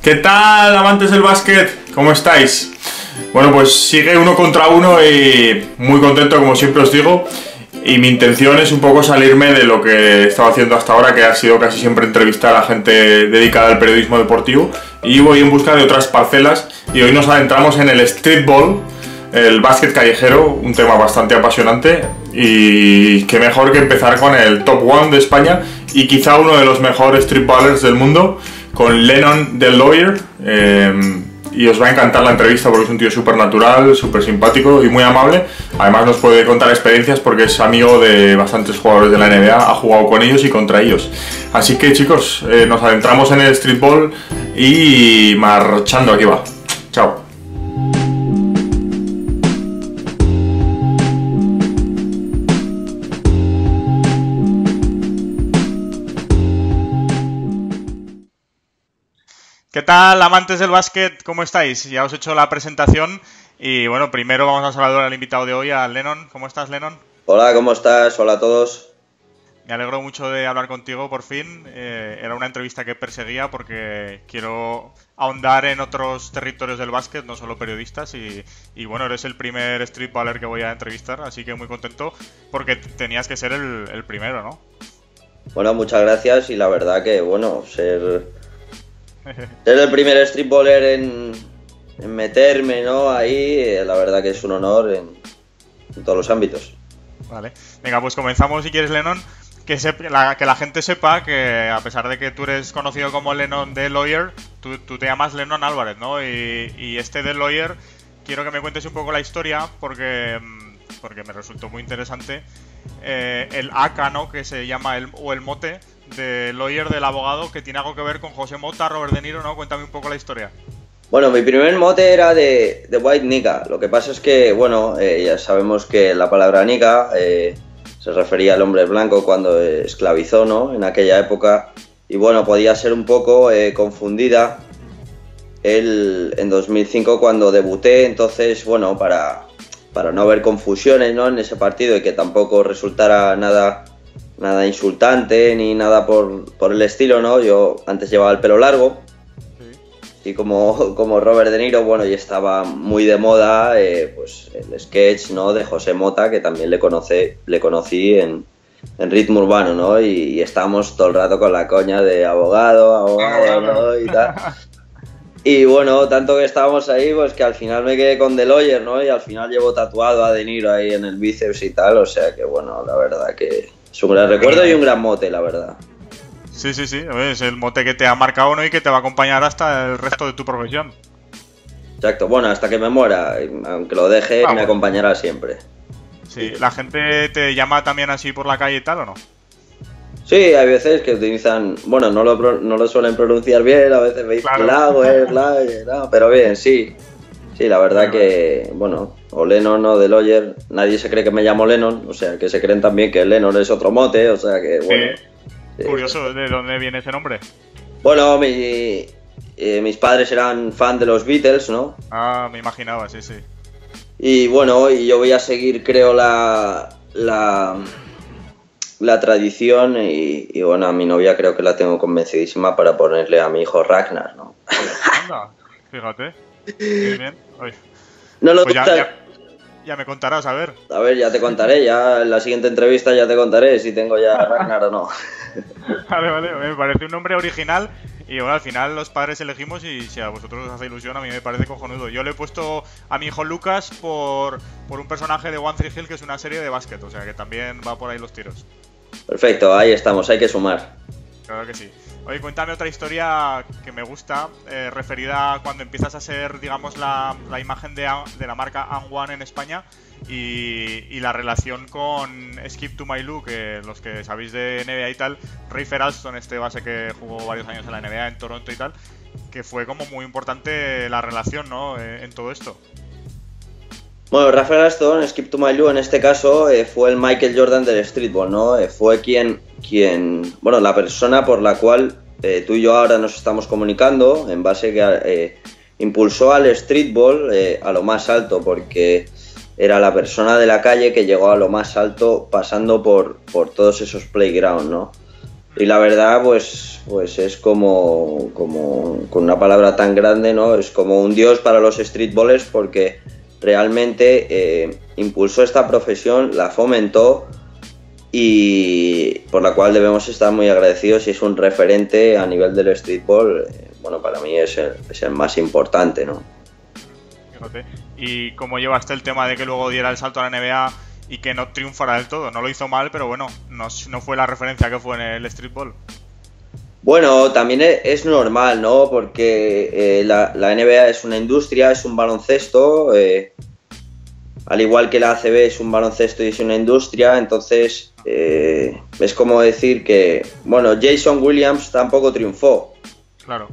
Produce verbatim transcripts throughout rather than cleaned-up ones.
¿Qué tal, amantes del básquet? ¿Cómo estáis? Bueno, pues sigue uno contra uno y muy contento, como siempre os digo. Y mi intención es un poco salirme de lo que he estado haciendo hasta ahora, que ha sido casi siempre entrevistar a gente dedicada al periodismo deportivo. Y voy en busca de otras parcelas y hoy nos adentramos en el streetball, el básquet callejero, un tema bastante apasionante. Y qué mejor que empezar con el top one de España y quizá uno de los mejores streetballers del mundo, con Lennon the Lawyer. Eh, y os va a encantar la entrevista porque es un tío súper natural, súper simpático y muy amable. Además nos puede contar experiencias porque es amigo de bastantes jugadores de la N B A, ha jugado con ellos y contra ellos. Así que chicos, eh, nos adentramos en el streetball y marchando, aquí va. Chao. ¿Qué tal, amantes del básquet? ¿Cómo estáis? Ya os he hecho la presentación y bueno, primero vamos a saludar al invitado de hoy, a Lennon. ¿Cómo estás, Lennon? Hola, ¿cómo estás? Hola a todos. Me alegro mucho de hablar contigo por fin. Eh, era una entrevista que perseguía porque quiero ahondar en otros territorios del básquet, no solo periodistas. Y, y bueno, eres el primer streetballer que voy a entrevistar, así que muy contento porque tenías que ser el, el primero, ¿no? Bueno, muchas gracias y la verdad que, bueno, ser... Ser el primer streetballer en, en meterme, ¿no? Ahí, la verdad que es un honor en, en todos los ámbitos. Vale. Venga, pues comenzamos si quieres, Lennon. Que, se, la, que la gente sepa que a pesar de que tú eres conocido como Lennon the Lawyer, tú, tú te llamas Lennon Álvarez, ¿no? Y, y este The Lawyer, quiero que me cuentes un poco la historia porque, porque me resultó muy interesante. Eh, el A K, ¿no? Que se llama, el, o el mote de Lawyer, del abogado, que tiene algo que ver con José Mota, Robert De Niro, ¿no? Cuéntame un poco la historia. Bueno, mi primer mote era de, de White Nigga. Lo que pasa es que, bueno, eh, ya sabemos que la palabra nigga eh, se refería al hombre blanco cuando esclavizó, ¿no? En aquella época. Y bueno, podía ser un poco eh, confundida el, en dos mil cinco cuando debuté. Entonces, bueno, para, para no haber confusiones, ¿no? En ese partido y que tampoco resultara nada... nada insultante ni nada por, por el estilo, ¿no? Yo antes llevaba el pelo largo sí. Y como, como Robert De Niro, bueno, y estaba muy de moda eh, pues el sketch, ¿no? De José Mota, que también le, conoce, le conocí en, en Ritmo Urbano, ¿no? Y, y estábamos todo el rato con la coña de abogado, abogado, ¿no? Y tal. Y bueno, tanto que estábamos ahí, pues que al final me quedé con The Lawyer, ¿no? Y al final llevo tatuado a De Niro ahí en el bíceps y tal, o sea que bueno, la verdad que... es un gran recuerdo y un gran mote, la verdad. Sí, sí, sí. Es el mote que te ha marcado, ¿no? Y que te va a acompañar hasta el resto de tu profesión. Exacto. Bueno, hasta que me muera. Aunque lo deje, ah, me bueno. acompañará siempre. Sí. ¿La gente te llama también así por la calle y tal o no? Sí, hay veces que utilizan... Bueno, no lo, no lo suelen pronunciar bien. A veces me dicen claro. Lago, Lago, no, pero bien, sí. Sí, la verdad que... Bueno... o Lennon o The Lawyer, nadie se cree que me llamo Lennon, o sea, que se creen también que Lennon es otro mote, o sea que, bueno... Sí. Sí. Curioso, ¿de dónde viene ese nombre? Bueno, mi, eh, mis padres eran fan de los Beatles, ¿no? Ah, me imaginaba, sí, sí. Y bueno, y yo voy a seguir, creo, la... la, la tradición y, y bueno, a mi novia creo que la tengo convencidísima para ponerle a mi hijo Ragnar, ¿no? Anda, fíjate. Bien, bien. Oye. No lo pues ya, ya, ya me contarás, a ver. A ver, ya te contaré, ya en la siguiente entrevista ya te contaré si tengo ya Ragnar o no. Vale, vale, me parece un nombre original y bueno, al final los padres elegimos y si a vosotros os hace ilusión, a mí me parece cojonudo. Yo le he puesto a mi hijo Lucas por, por un personaje de One Tree Hill, que es una serie de básquet, o sea que también va por ahí los tiros. Perfecto, ahí estamos, hay que sumar. Claro que sí. Oye, cuéntame otra historia que me gusta, eh, referida a cuando empiezas a ser, digamos, la, la imagen de, de la marca And One en España y, y la relación con Skip to My Lou, que los que sabéis de N B A y tal, Rafer Alston, este base que jugó varios años en la N B A en Toronto y tal, que fue como muy importante la relación, ¿no? En, en todo esto. Bueno, Rafer Alston, Skip to My Lou, en este caso eh, fue el Michael Jordan del streetball, ¿no? Eh, fue quien, quien, bueno, la persona por la cual eh, tú y yo ahora nos estamos comunicando, en base que eh, impulsó al streetball eh, a lo más alto, porque era la persona de la calle que llegó a lo más alto pasando por, por todos esos playgrounds, ¿no? y la verdad, pues, pues es como, como, con una palabra tan grande, ¿no? Es como un dios para los streetballers porque realmente eh, impulsó esta profesión, la fomentó y por la cual debemos estar muy agradecidos y es un referente a nivel del streetball, eh, bueno, para mí es el, es el más importante, ¿no? Fíjate. ¿Y cómo llevaste el tema de que luego diera el salto a la N B A y que no triunfara del todo? No lo hizo mal, pero bueno, no, no fue la referencia que fue en el streetball. Bueno, también es normal, ¿no? Porque eh, la, la N B A es una industria, es un baloncesto, eh, al igual que la A C B es un baloncesto y es una industria, entonces eh, es como decir que, bueno, Jason Williams tampoco triunfó. Claro.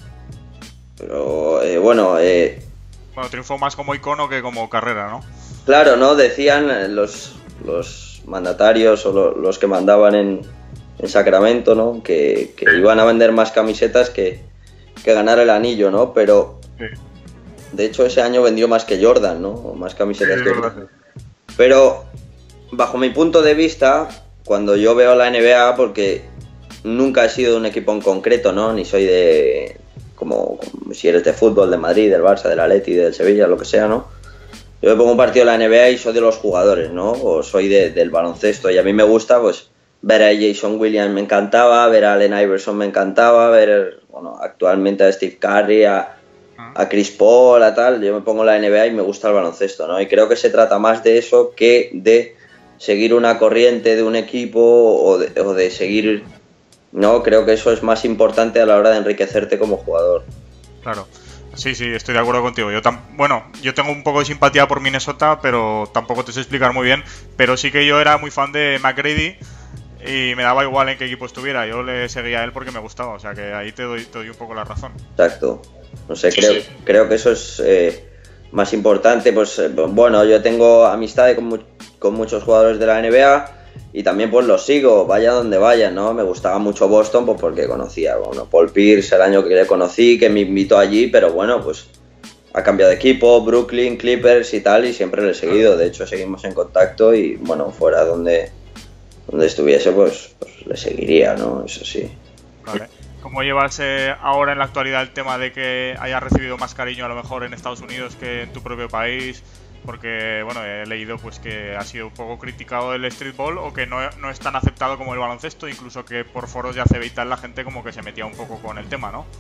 Pero eh, bueno... Eh, bueno, triunfó más como icono que como carrera, ¿no? Claro, ¿no? Decían los, los mandatarios o lo, los que mandaban en, en Sacramento, ¿no? Que, que iban a vender más camisetas que, que ganar el anillo, ¿no? Pero... Sí. De hecho, ese año vendió más que Jordan, ¿no? Más camisetas sí, que Jordan. Pero, bajo mi punto de vista, cuando yo veo la N B A, porque nunca he sido de un equipo en concreto, ¿no? Ni soy de... Como, como si eres de fútbol, de Madrid, del Barça, del Atleti, del Sevilla, lo que sea, ¿no? Yo me pongo un partido de la N B A y soy de los jugadores, ¿no? O soy de, del baloncesto. Y a mí me gusta, pues, ver a Jason Williams me encantaba, ver a Allen Iverson me encantaba, ver, bueno, actualmente a Steve Curry, a, a Chris Paul, a tal. Yo me pongo la N B A y me gusta el baloncesto, ¿no? Y creo que se trata más de eso que de seguir una corriente de un equipo o de, o de seguir... No, creo que eso es más importante a la hora de enriquecerte como jugador. Claro. Sí, sí, estoy de acuerdo contigo. Yo tam bueno, yo tengo un poco de simpatía por Minnesota, pero tampoco te sé explicar muy bien. Pero sí que yo era muy fan de McGrady y me daba igual en qué equipo estuviera. Yo le seguía a él porque me gustaba, o sea que ahí te doy, te doy un poco la razón. Exacto. No sé, creo, sí. creo que eso es eh, más importante. Pues eh, bueno, yo tengo amistad con, mu con muchos jugadores de la N B A. Y también pues los sigo, vaya donde vaya, ¿no? Me gustaba mucho Boston pues porque conocía, bueno, Paul Pierce el año que le conocí, que me invitó allí, pero bueno, pues ha cambiado de equipo, Brooklyn, Clippers y tal, y siempre le he seguido, de hecho seguimos en contacto y bueno, fuera donde, donde estuviese pues, pues le seguiría, ¿no? Eso sí. Vale. ¿Cómo llevas eh, ahora en la actualidad el tema de que hayas recibido más cariño a lo mejor en Estados Unidos que en tu propio país? Porque, bueno, he leído pues que ha sido un poco criticado el streetball o que no, no es tan aceptado como el baloncesto, incluso que por foros de A C B y tal la gente como que se metía un poco con el tema, ¿no?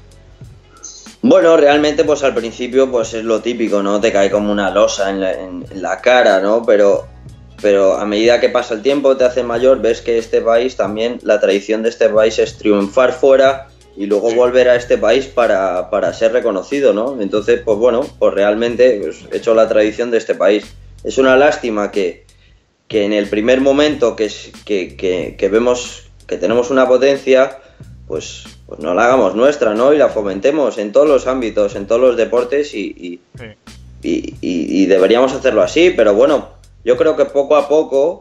Bueno, realmente pues al principio pues es lo típico, ¿no? Te cae como una losa en la, en, en la cara, ¿no? Pero, pero a medida que pasa el tiempo, te haces mayor, ves que este país también, la tradición de este país es triunfar fuera y luego volver a este país para, para ser reconocido, ¿no? Entonces, pues bueno, pues realmente pues, he hecho la tradición de este país. Es una lástima que, que en el primer momento que, que, que, que vemos que tenemos una potencia, pues, pues no la hagamos nuestra, ¿no? Y la fomentemos en todos los ámbitos, en todos los deportes y, y, sí. y, y, y deberíamos hacerlo así, pero bueno, yo creo que poco a poco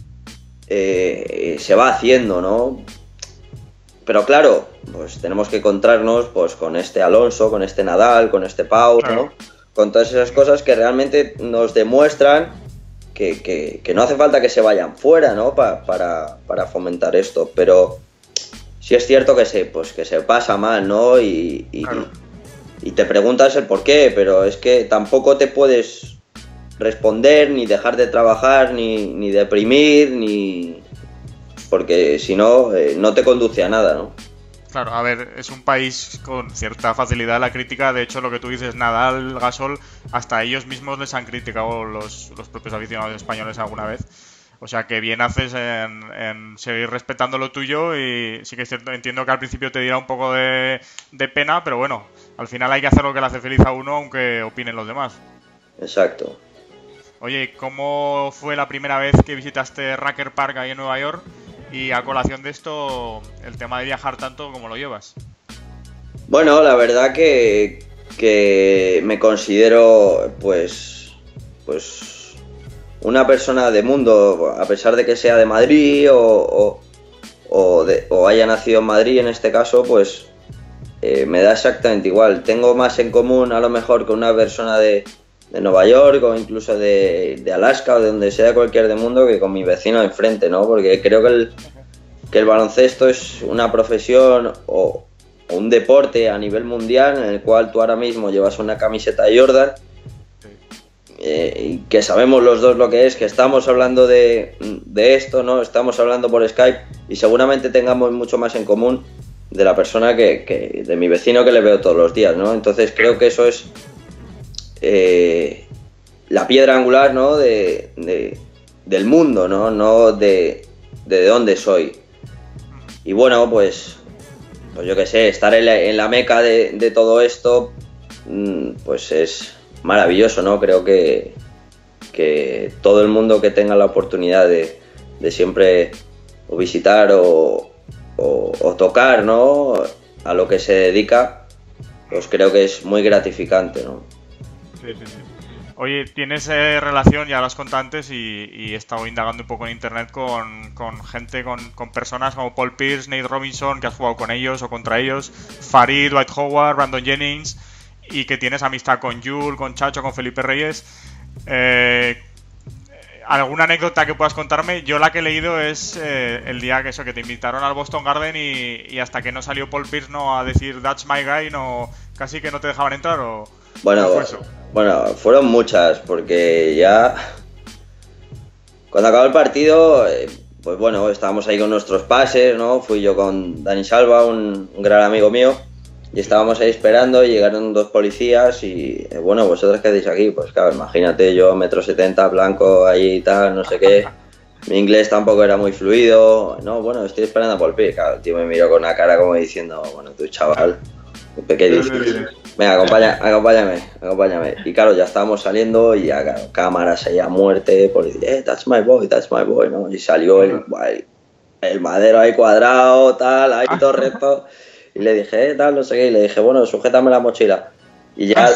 eh, se va haciendo, ¿no? Pero claro, pues tenemos que encontrarnos pues con este Alonso, con este Nadal, con este Pau, claro. ¿no? Con todas esas cosas que realmente nos demuestran que, que, que no hace falta que se vayan fuera, ¿no? Pa, para, para fomentar esto, pero sí es cierto que se, pues, que se pasa mal, ¿no? Y, y, claro. y te preguntas el por qué, pero es que tampoco te puedes responder, ni dejar de trabajar, ni, ni deprimir, ni... porque si no, eh, no te conduce a nada, ¿no? Claro, a ver, es un país con cierta facilidad la crítica, de hecho lo que tú dices, Nadal, Gasol, hasta ellos mismos les han criticado los, los propios aficionados españoles alguna vez, o sea que bien haces en, en seguir respetando lo tuyo y sí que es cierto, entiendo que al principio te dirá un poco de, de pena, pero bueno, al final hay que hacer lo que le hace feliz a uno aunque opinen los demás. Exacto. Oye, ¿cómo fue la primera vez que visitaste Rucker Park ahí en Nueva York? Y a colación de esto, el tema de viajar tanto, ¿cómo lo llevas? Bueno, la verdad que, que me considero pues, pues una persona de mundo, a pesar de que sea de Madrid o, o, o, de, o haya nacido en Madrid en este caso, pues eh, me da exactamente igual. Tengo más en común a lo mejor con una persona de... de Nueva York o incluso de, de Alaska o de donde sea cualquier del mundo que con mi vecino de enfrente, ¿no? Porque creo que el, que el baloncesto es una profesión o, o un deporte a nivel mundial en el cual tú ahora mismo llevas una camiseta de Jordan, eh, y que sabemos los dos lo que es, que estamos hablando de, de esto, ¿no? Estamos hablando por Skype y seguramente tengamos mucho más en común de la persona que, que de mi vecino que le veo todos los días, ¿no? Entonces creo que eso es eh, la piedra angular, ¿no? de, de, del mundo, ¿no? No de, de dónde soy. Y bueno, pues, pues yo qué sé, estar en la, en la meca de, de todo esto, pues es maravilloso, ¿no? Creo que, que todo el mundo que tenga la oportunidad de, de siempre o visitar o, o, o tocar, ¿no? A lo que se dedica, pues creo que es muy gratificante, ¿no? Sí, sí, sí. Oye, tienes eh, relación, ya lo has contado antes, y, y he estado indagando un poco en internet con, con gente, con, con personas como Paul Pierce, Nate Robinson, que has jugado con ellos o contra ellos, Farid, Dwight Howard, Brandon Jennings, y que tienes amistad con Jules, con Chacho, con Felipe Reyes. Eh, ¿Alguna anécdota que puedas contarme? Yo la que he leído es eh, el día que eso, que te invitaron al Boston Garden y, y hasta que no salió Paul Pierce no a decir "That's my guy", no, casi que no te dejaban entrar, o... Bueno, fue eso? Bueno, fueron muchas, porque ya cuando acabó el partido, eh, pues bueno, estábamos ahí con nuestros pases, ¿no? Fui yo con Dani Salva, un, un gran amigo mío, y estábamos ahí esperando, y llegaron dos policías y, eh, bueno, ¿vosotros qué hacéis aquí? Pues claro, imagínate, yo metro setenta, blanco, ahí y tal, no sé qué. Mi inglés tampoco era muy fluido. No, bueno, estoy esperando a Paul Pierce. Claro, el tío me miró con una cara como diciendo, bueno, tú chaval, ¿qué dices? Venga, acompaña, acompáñame, acompáñame. Y claro, ya estábamos saliendo y ya, claro, cámaras ahí a muerte, policía, eh, that's my boy, that's my boy, ¿no? Y salió el, el, el madero ahí cuadrado, tal, ahí todo recto. Y le dije, eh, tal, no sé qué, y le dije, bueno, sujétame la mochila. Y ya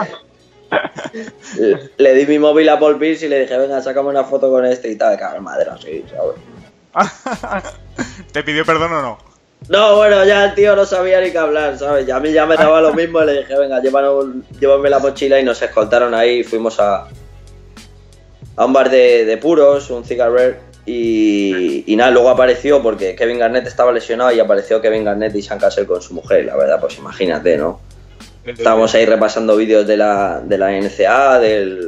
le, le di mi móvil a Paul Pierce y le dije, venga, sácame una foto con este y tal. Claro, el madero así, ¿sabes? ¿Te pidió perdón o no? No, bueno, ya el tío no sabía ni qué hablar, ¿sabes? Y a mí ya me daba lo mismo y le dije, venga, llévanos, llévame la mochila, y nos escoltaron ahí y fuimos a, a un bar de, de puros, un cigarret, y, y nada, luego apareció, porque Kevin Garnett estaba lesionado, y apareció Kevin Garnett y Sam Cassell con su mujer, la verdad, pues imagínate, ¿no? Estábamos ahí repasando vídeos de la, de la N C A A, del,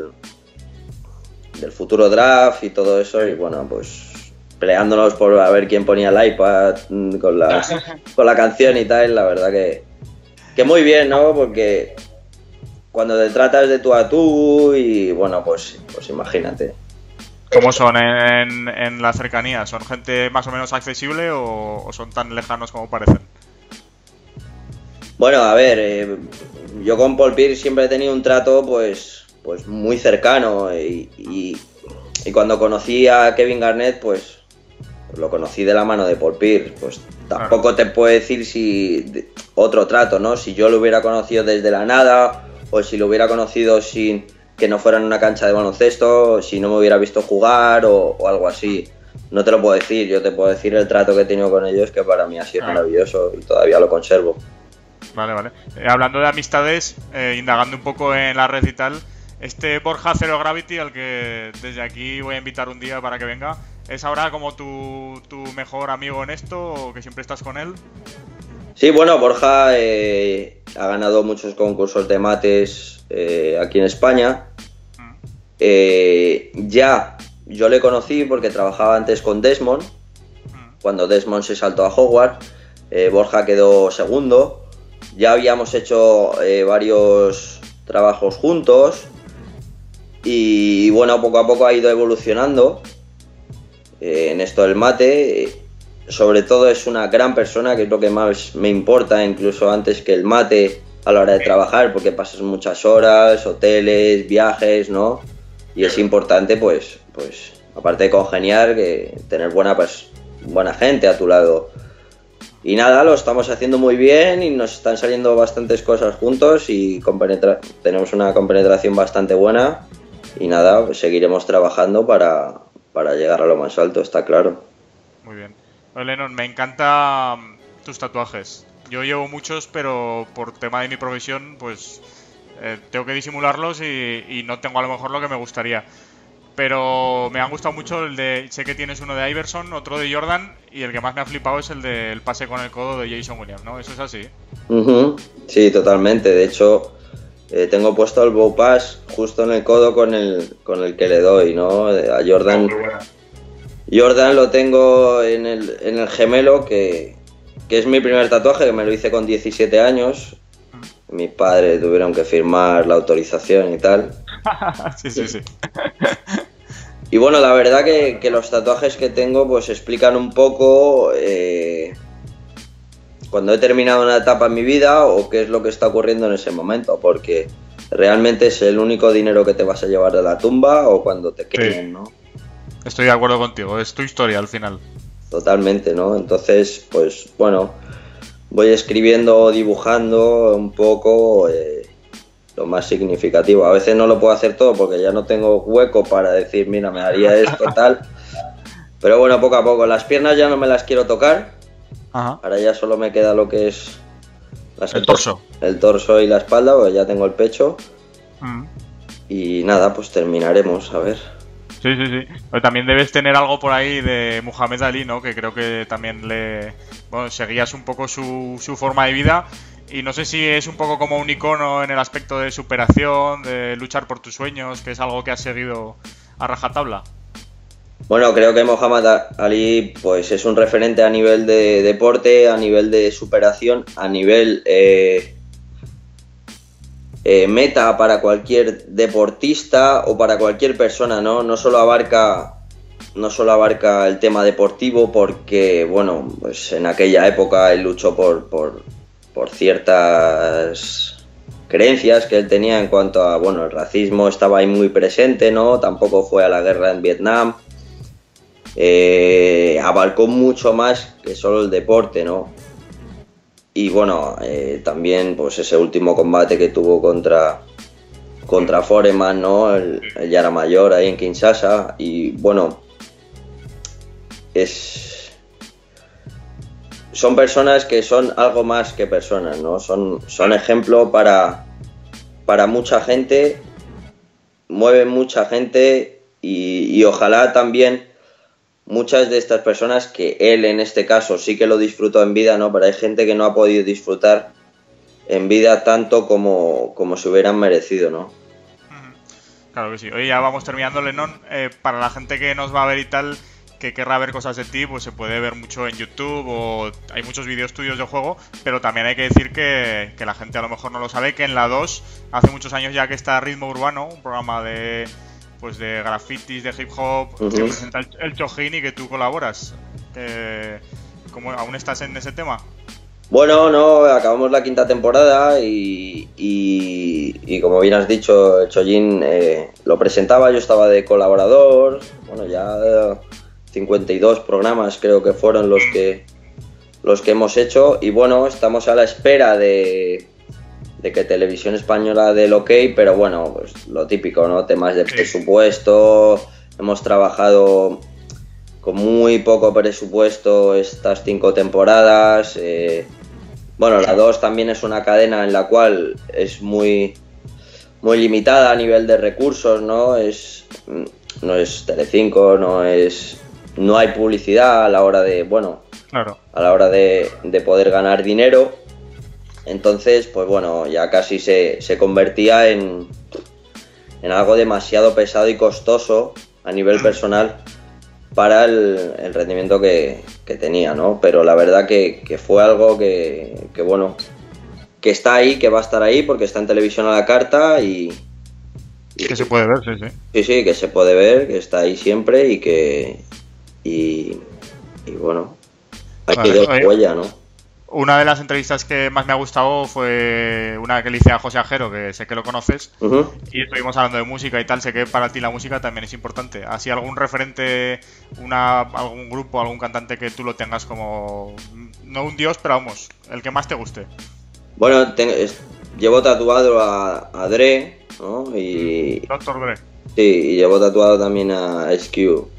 del futuro draft y todo eso, y bueno, pues peleándonos por a ver quién ponía el iPad con la, con la canción y tal. La verdad que, que muy bien, ¿no? Porque cuando te tratas de tú a tú y bueno, pues, pues imagínate. ¿Cómo son en, en la cercanía? ¿Son gente más o menos accesible o, o son tan lejanos como parecen? Bueno, a ver, eh, yo con Paul Pierce siempre he tenido un trato pues, pues muy cercano, y, y, y cuando conocí a Kevin Garnett, pues lo conocí de la mano de Paul Pierce. Pues tampoco te puedo decir si otro trato, ¿no? Si yo lo hubiera conocido desde la nada, o si lo hubiera conocido sin que no fuera en una cancha de baloncesto, o si no me hubiera visto jugar o, o algo así. No te lo puedo decir, yo te puedo decir el trato que he tenido con ellos, que para mí ha sido maravilloso y todavía lo conservo. Vale, vale. Eh, hablando de amistades, eh, indagando un poco en la red y tal, este Borja Zero Gravity, al que desde aquí voy a invitar un día para que venga, ¿es ahora como tu, tu mejor amigo en esto o que siempre estás con él? Sí, bueno, Borja eh, ha ganado muchos concursos de mates eh, aquí en España. Mm. Eh, ya, yo le conocí porque trabajaba antes con Desmond, mm. cuando Desmond se saltó a Hogwarts. Eh, Borja quedó segundo. Ya habíamos hecho eh, varios trabajos juntos y bueno, poco a poco ha ido evolucionando eh, en esto del mate. Eh, sobre todo es una gran persona, que es lo que más me importa, incluso antes que el mate a la hora de trabajar, porque pasas muchas horas, hoteles, viajes, ¿no? Y es importante, pues, pues aparte de congeniar, que tener buena, pues, buena gente a tu lado. Y nada, lo estamos haciendo muy bien y nos están saliendo bastantes cosas juntos y compenetra- tenemos una compenetración bastante buena. Y nada, pues seguiremos trabajando para, para llegar a lo más alto, está claro. Muy bien. Oye, Lennon, me encantan tus tatuajes. Yo llevo muchos, pero por tema de mi profesión, pues eh, tengo que disimularlos y, y no tengo a lo mejor lo que me gustaría. pero me han gustado mucho el de, sé que tienes uno de Iverson, otro de Jordan, y el que más me ha flipado es el del pase con el codo de Jason Williams, ¿no? ¿Eso es así? Uh-huh. Sí, totalmente. De hecho, eh, tengo puesto el bow pass justo en el codo con el, con el que le doy, ¿no? A Jordan. Jordan lo tengo en el, en el gemelo, que, que es mi primer tatuaje, que me lo hice con diecisiete años. Mis padres tuvieron que firmar la autorización y tal. Sí, sí, sí. Y bueno, la verdad que, que los tatuajes que tengo pues explican un poco eh, cuando he terminado una etapa en mi vida o qué es lo que está ocurriendo en ese momento, porque realmente es el único dinero que te vas a llevar de la tumba o cuando te queden, sí. ¿no? Estoy de acuerdo contigo, es tu historia al final. Totalmente, ¿no? Entonces, pues bueno, voy escribiendo o dibujando un poco eh, lo más significativo. A veces no lo puedo hacer todo porque ya no tengo hueco para decir, mira, me haría esto, tal. Pero bueno, poco a poco. Las piernas ya no me las quiero tocar. Ajá. Ahora ya solo me queda lo que es las el torso. El torso y la espalda, porque ya tengo el pecho. Uh-huh. Y nada, pues terminaremos, a ver. Sí, sí, sí. Pero también debes tener algo por ahí de Muhammad Ali, ¿no? Que creo que también le... Bueno, seguías un poco su, su forma de vida. Y no sé si es un poco como un icono en el aspecto de superación, de luchar por tus sueños, que es algo que has seguido a rajatabla. Bueno, creo que Muhammad Ali pues es un referente a nivel de deporte, a nivel de superación, a nivel eh, eh, meta para cualquier deportista o para cualquier persona, ¿no? No solo abarca, no solo abarca el tema deportivo, porque bueno, pues en aquella época él luchó por, por, por ciertas creencias que él tenía en cuanto a, bueno, el racismo estaba ahí muy presente, ¿no? Tampoco fue a la guerra en Vietnam. Eh, abarcó mucho más que solo el deporte, ¿no? Y bueno, eh, también pues ese último combate que tuvo contra contra Foreman, ¿no? El, el Yara Mayor ahí en Kinshasa. Y bueno, es son personas que son algo más que personas, ¿no? Son, son ejemplo para, para mucha gente, mueven mucha gente y, y ojalá también muchas de estas personas, que él en este caso sí que lo disfrutó en vida, ¿no? Pero hay gente que no ha podido disfrutar en vida tanto como, como se hubieran merecido, ¿no? Claro que sí. Hoy ya vamos terminando, Lennon. Eh, para la gente que nos va a ver y tal, que querrá ver cosas de ti, pues se puede ver mucho en YouTube o hay muchos vídeos tuyos de juego, pero también hay que decir que, que la gente a lo mejor no lo sabe, que en la dos, hace muchos años ya que está Ritmo Urbano, un programa de... pues de grafitis, de hip hop, uh-huh. que presenta el, el Chojin y que tú colaboras. Eh, ¿cómo, ¿Aún estás en ese tema? Bueno, no, acabamos la quinta temporada y, y, y como bien has dicho, el Chojin eh, lo presentaba, yo estaba de colaborador, bueno, ya cincuenta y dos programas creo que fueron los que, los que hemos hecho y bueno, estamos a la espera de... de que Televisión Española dé el ok, pero bueno, pues lo típico, ¿no? Temas de presupuesto, hemos trabajado con muy poco presupuesto estas cinco temporadas, eh, bueno, la dos también es una cadena en la cual es muy, muy limitada a nivel de recursos, ¿no? Es, no es Telecinco, no es, no hay publicidad a la hora de, bueno, claro. a la hora de, de poder ganar dinero. Entonces, pues bueno, ya casi se, se convertía en, en algo demasiado pesado y costoso a nivel personal para el, el rendimiento que, que tenía, ¿no? Pero la verdad que, que fue algo que, que, bueno, que está ahí, que va a estar ahí porque está en Televisión a la carta y... y que se puede ver, sí, sí. Sí, sí, que se puede ver, que está ahí siempre y que... y, y bueno, hay vale, que dar huella, ¿no? Una de las entrevistas que más me ha gustado fue una que le hice a José Ajero, que sé que lo conoces, uh-huh. y estuvimos hablando de música y tal. Sé que para ti la música también es importante. ¿Así algún referente, una, algún grupo, algún cantante que tú lo tengas como, no un dios, pero vamos, el que más te guste? Bueno, te, es, llevo tatuado a, a Dre, ¿no? Y, doctor Dre. Sí, y llevo tatuado también a Ice Cube. Uh-huh.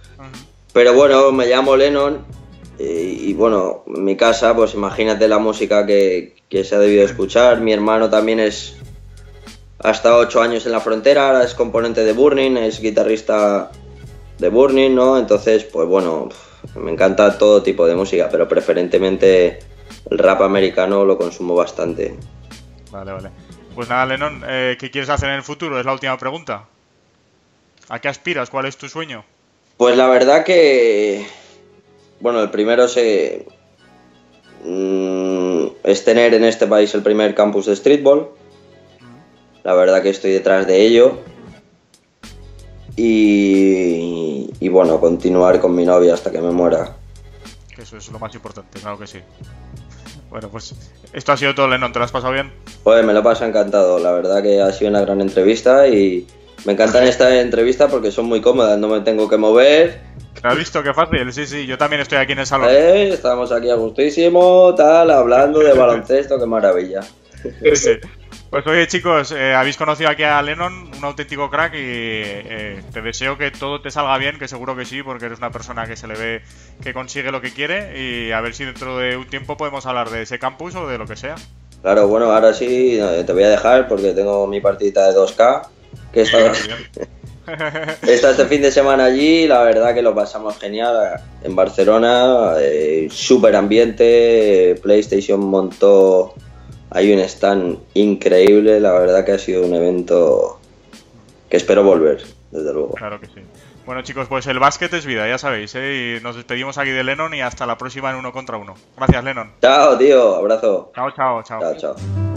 Pero bueno, me llamo Lennon. Y, y bueno, en mi casa, pues imagínate la música que, que se ha debido escuchar. Mi hermano también es ha estado ocho años en la frontera, ahora es componente de Burning, es guitarrista de Burning, ¿no? Entonces, pues bueno, me encanta todo tipo de música, pero preferentemente el rap americano lo consumo bastante. Vale, vale. Pues nada, Lennon, eh, ¿qué quieres hacer en el futuro? Es la última pregunta. ¿A qué aspiras? ¿Cuál es tu sueño? Pues la verdad que, bueno, el primero se, mm, es tener en este país el primer campus de streetball. La verdad que estoy detrás de ello. Y, y bueno, continuar con mi novia hasta que me muera. Eso es lo más importante, claro que sí. Bueno, pues esto ha sido todo, Lennon. ¿Te lo has pasado bien? Pues me lo paso encantado. La verdad que ha sido una gran entrevista y me encantan estas entrevistas porque son muy cómodas. No me tengo que mover. ¿Has visto qué fácil? Sí, sí. Yo también estoy aquí en el salón. Eh, estamos aquí a gustísimo, tal, hablando de baloncesto. Qué maravilla. Sí. Pues oye, chicos, eh, habéis conocido aquí a Lennon, un auténtico crack, y eh, te deseo que todo te salga bien, que seguro que sí, porque eres una persona que se le ve que consigue lo que quiere, y a ver si dentro de un tiempo podemos hablar de ese campus o de lo que sea. Claro, bueno, ahora sí te voy a dejar porque tengo mi partidita de dos K, que he estado he estado este fin de semana allí, la verdad que lo pasamos genial en Barcelona, eh, súper ambiente, PlayStation montó... Hay un stand increíble, la verdad que ha sido un evento que espero volver, desde luego. Claro que sí. Bueno, chicos, pues el básquet es vida, ya sabéis, ¿eh? Y nos despedimos aquí de Lennon y hasta la próxima en uno contra uno. Gracias, Lennon. Chao, tío, abrazo. Chao, chao, chao. Chao, chao.